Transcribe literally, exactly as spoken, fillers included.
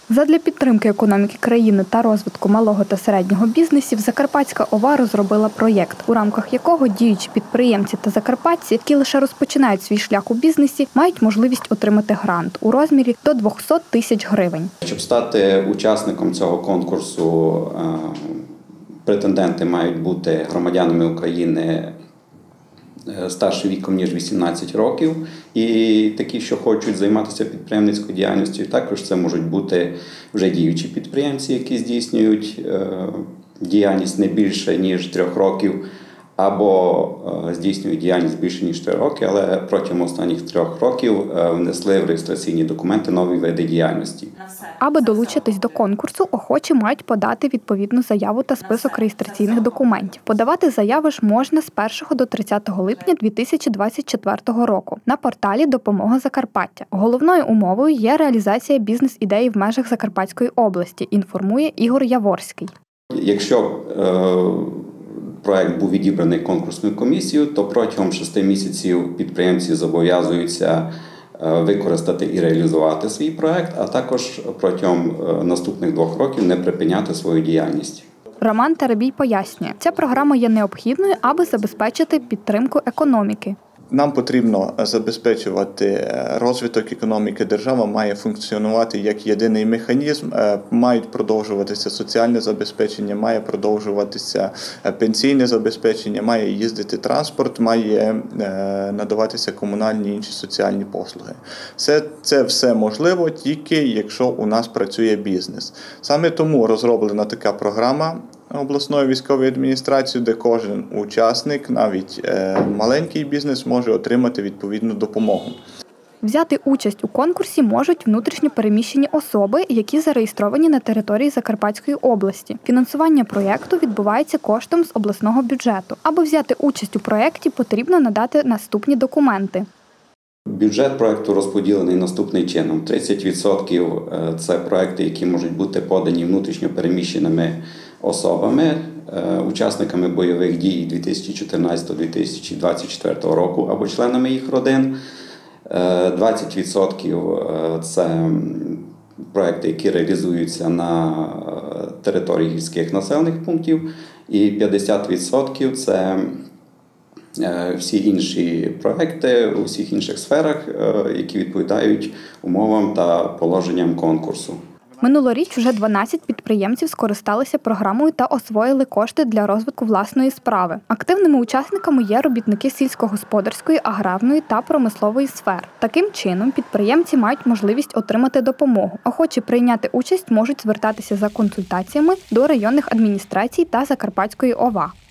Задля підтримки економіки країни та розвитку малого та середнього бізнесів Закарпатська ОВА розробила проєкт, у рамках якого діючі підприємці та закарпатці, які лише розпочинають свій шлях у бізнесі, мають можливість отримати грант у розмірі до двісті тисяч гривень. Щоб стати учасником цього конкурсу, претенденти мають бути громадянами України старшим віком, ніж вісімнадцять років, і такі, що хочуть займатися підприємницькою діяльністю, також це можуть бути вже діючі підприємці, які здійснюють діяльність не більше, ніж трьох років, або здійснюють діяльність більше, ніж три роки, але протягом останніх трьох років внесли в реєстраційні документи нові види діяльності. Аби долучитись до конкурсу, охочі мають подати відповідну заяву та список реєстраційних документів. Подавати заяви ж можна з першого до тридцятого липня дві тисячі двадцять четвертого року на порталі «Допомога Закарпаття». Головною умовою є реалізація бізнес-ідеї в межах Закарпатської області, інформує Ігор Яворський. Якщо проект був відібраний конкурсною комісією, то протягом шести місяців підприємці зобов'язуються використати і реалізувати свій проект, а також протягом наступних двох років не припиняти свою діяльність. Роман Теребій пояснює, ця програма є необхідною, аби забезпечити підтримку економіки. Нам потрібно забезпечувати розвиток економіки. Держава має функціонувати як єдиний механізм, мають продовжуватися соціальне забезпечення, має продовжуватися пенсійне забезпечення, має їздити транспорт, має надаватися комунальні і інші соціальні послуги. Це, це все можливо тільки, якщо у нас працює бізнес. Саме тому розроблена така програма обласної військової адміністрації, де кожен учасник, навіть е, маленький бізнес, може отримати відповідну допомогу. Взяти участь у конкурсі можуть внутрішньо переміщені особи, які зареєстровані на території Закарпатської області. Фінансування проєкту відбувається коштом з обласного бюджету. Аби взяти участь у проєкті, потрібно надати наступні документи. Бюджет проєкту розподілений наступним чином. тридцять відсотків – це проєкти, які можуть бути подані внутрішньо переміщеними особами, учасниками бойових дій дві тисячі чотирнадцятого - дві тисячі двадцять четвертого року або членами їх родин. двадцять відсотків – це проєкти, які реалізуються на території гірських населених пунктів, і п'ятдесят відсотків – це всі інші проекти у всіх інших сферах, які відповідають умовам та положенням конкурсу. Минулоріч вже дванадцять підприємців скористалися програмою та освоїли кошти для розвитку власної справи. Активними учасниками є робітники сільськогосподарської, аграрної та промислової сфер. Таким чином, підприємці мають можливість отримати допомогу. Охочі прийняти участь можуть звертатися за консультаціями до районних адміністрацій та Закарпатської ОВА.